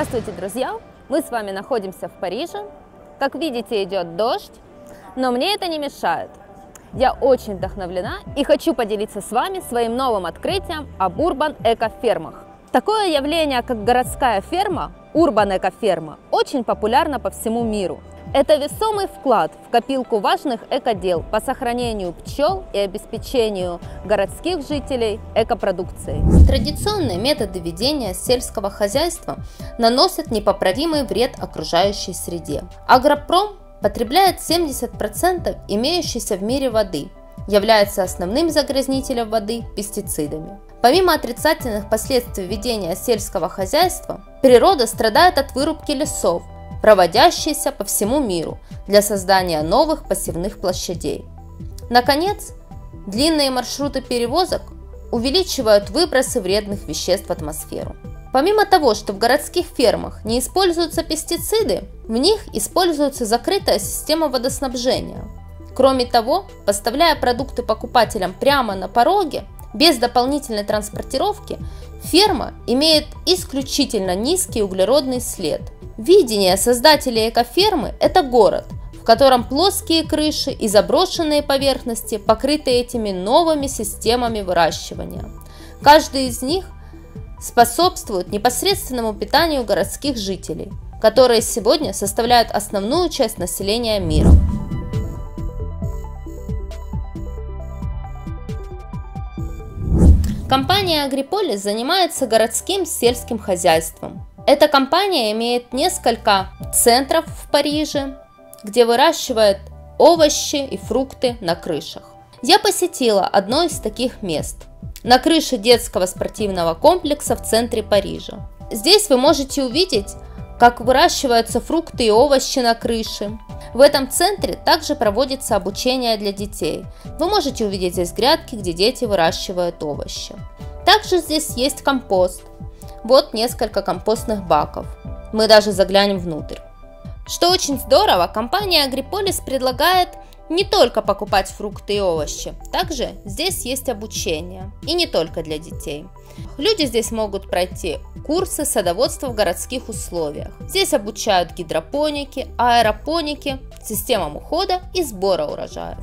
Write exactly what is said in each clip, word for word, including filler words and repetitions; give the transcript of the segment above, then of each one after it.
Здравствуйте, друзья! Мы с вами находимся в Париже. Как видите, идет дождь, но мне это не мешает. Я очень вдохновлена и хочу поделиться с вами своим новым открытием об урбан-экофермах. Такое явление, как городская ферма, урбан-экоферма, очень популярно по всему миру. Это весомый вклад в копилку важных экодел по сохранению пчел и обеспечению городских жителей экопродукцией. Традиционные методы ведения сельского хозяйства наносят непоправимый вред окружающей среде. Агропром потребляет семьдесят процентов имеющейся в мире воды, является основным загрязнителем воды пестицидами. Помимо отрицательных последствий ведения сельского хозяйства, природа страдает от вырубки лесов, проводящиеся по всему миру для создания новых посевных площадей. Наконец, длинные маршруты перевозок увеличивают выбросы вредных веществ в атмосферу. Помимо того, что в городских фермах не используются пестициды, в них используется закрытая система водоснабжения. Кроме того, поставляя продукты покупателям прямо на пороге, без дополнительной транспортировки, ферма имеет исключительно низкий углеродный след. Видение создателей экофермы – это город, в котором плоские крыши и заброшенные поверхности покрыты этими новыми системами выращивания. Каждый из них способствует непосредственному питанию городских жителей, которые сегодня составляют основную часть населения мира. Компания Агриполис занимается городским сельским хозяйством. Эта компания имеет несколько центров в Париже, где выращивает овощи и фрукты на крышах. Я посетила одно из таких мест на крыше детского спортивного комплекса в центре Парижа. Здесь вы можете увидеть, как выращиваются фрукты и овощи на крыше. В этом центре также проводится обучение для детей. Вы можете увидеть здесь грядки, где дети выращивают овощи. Также здесь есть компост. Вот несколько компостных баков. Мы даже заглянем внутрь. Что очень здорово, компания Агриполис предлагает не только покупать фрукты и овощи, также здесь есть обучение, и не только для детей. Люди здесь могут пройти курсы садоводства в городских условиях. Здесь обучают гидропонике, аэропонике, системам ухода и сбора урожаев.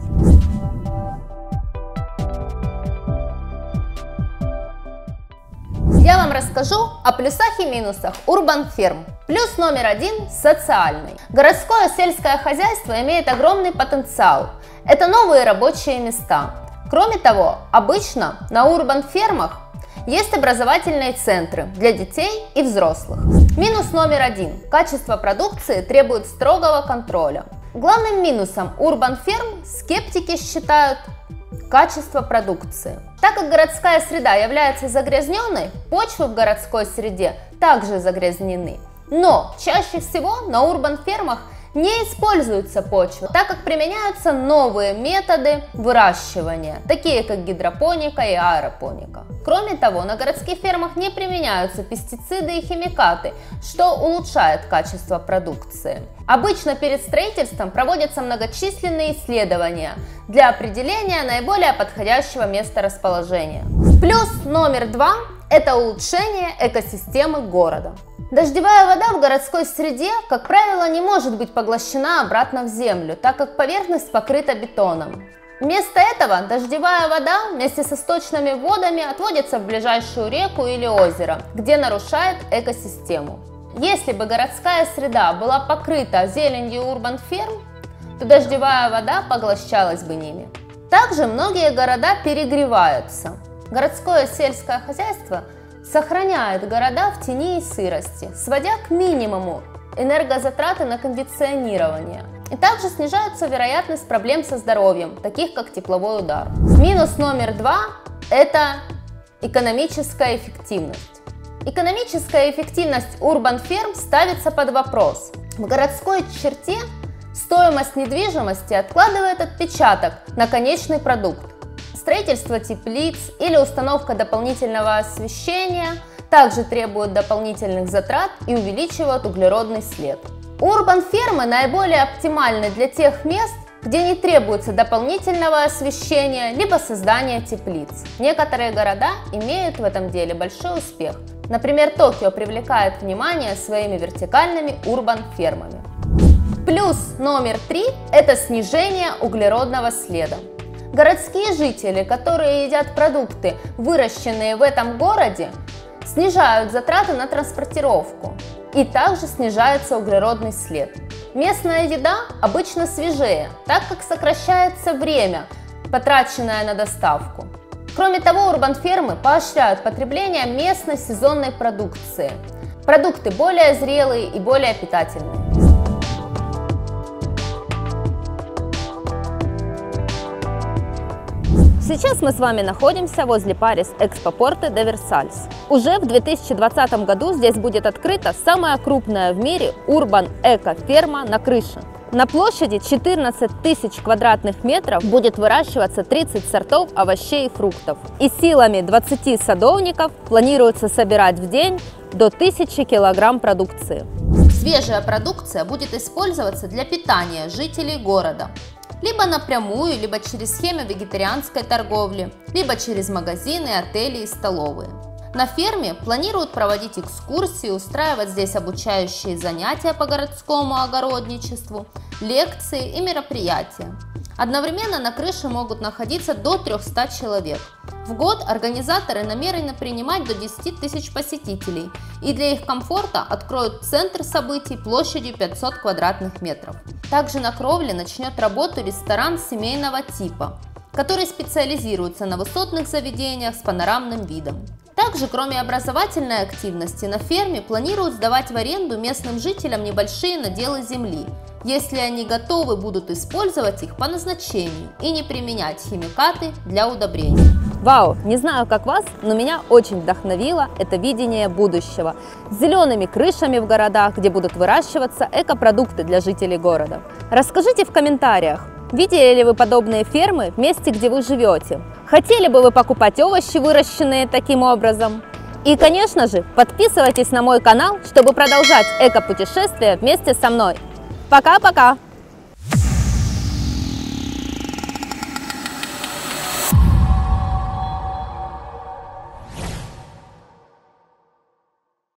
Я вам расскажу о плюсах и минусах урбан-ферм. Плюс номер один – социальный. Городское сельское хозяйство имеет огромный потенциал. Это новые рабочие места. Кроме того, обычно на урбан-фермах есть образовательные центры для детей и взрослых. Минус номер один – качество продукции требует строгого контроля. Главным минусом урбан-ферм скептики считают качество продукции. Так как городская среда является загрязненной, почвы в городской среде также загрязнены. Но чаще всего на урбан-фермах не используется почва, так как применяются новые методы выращивания, такие как гидропоника и аэропоника. Кроме того, на городских фермах не применяются пестициды и химикаты, что улучшает качество продукции. Обычно перед строительством проводятся многочисленные исследования для определения наиболее подходящего места расположения. Плюс номер два – это улучшение экосистемы города. Дождевая вода в городской среде, как правило, не может быть поглощена обратно в землю, так как поверхность покрыта бетоном. Вместо этого дождевая вода вместе со сточными водами отводится в ближайшую реку или озеро, где нарушает экосистему. Если бы городская среда была покрыта зеленью урбан-ферм, то дождевая вода поглощалась бы ними. Также многие города перегреваются. Городское сельское хозяйство сохраняет города в тени и сырости, сводя к минимуму энергозатраты на кондиционирование. И также снижается вероятность проблем со здоровьем, таких как тепловой удар. Минус номер два – это экономическая эффективность. Экономическая эффективность урбан-ферм ставится под вопрос. В городской черте стоимость недвижимости откладывает отпечаток на конечный продукт. Строительство теплиц или установка дополнительного освещения также требуют дополнительных затрат и увеличивают углеродный след. Урбан-фермы наиболее оптимальны для тех мест, где не требуется дополнительного освещения либо создания теплиц. Некоторые города имеют в этом деле большой успех. Например, Токио привлекает внимание своими вертикальными урбан-фермами. Плюс номер три – это снижение углеродного следа. Городские жители, которые едят продукты, выращенные в этом городе, снижают затраты на транспортировку, и также снижается углеродный след. Местная еда обычно свежее, так как сокращается время, потраченное на доставку. Кроме того, урбан-фермы поощряют потребление местной сезонной продукции. Продукты более зрелые и более питательные. Сейчас мы с вами находимся возле Paris Expo Porte de Versailles. Уже в две тысячи двадцатом году здесь будет открыта самая крупная в мире урбан-эко-ферма на крыше. На площади четырнадцать тысяч квадратных метров будет выращиваться тридцать сортов овощей и фруктов. И силами двадцати садовников планируется собирать в день до тысячи килограмм продукции. Свежая продукция будет использоваться для питания жителей города. Либо напрямую, либо через схему вегетарианской торговли, либо через магазины, отели и столовые. На ферме планируют проводить экскурсии, устраивать здесь обучающие занятия по городскому огородничеству, лекции и мероприятия. Одновременно на крыше могут находиться до трёхсот человек. В год организаторы намерены принимать до десяти тысяч посетителей и для их комфорта откроют центр событий площадью пятьсот квадратных метров. Также на кровле начнет работу ресторан семейного типа, который специализируется на высотных заведениях с панорамным видом. Также, кроме образовательной активности, на ферме планируют сдавать в аренду местным жителям небольшие наделы земли, если они готовы будут использовать их по назначению и не применять химикаты для удобрений. Вау! Не знаю, как вас, но меня очень вдохновило это видение будущего. С зелеными крышами в городах, где будут выращиваться экопродукты для жителей города. Расскажите в комментариях, видели ли вы подобные фермы в месте, где вы живете? Хотели бы вы покупать овощи, выращенные таким образом? И, конечно же, подписывайтесь на мой канал, чтобы продолжать эко-путешествия вместе со мной. Пока-пока!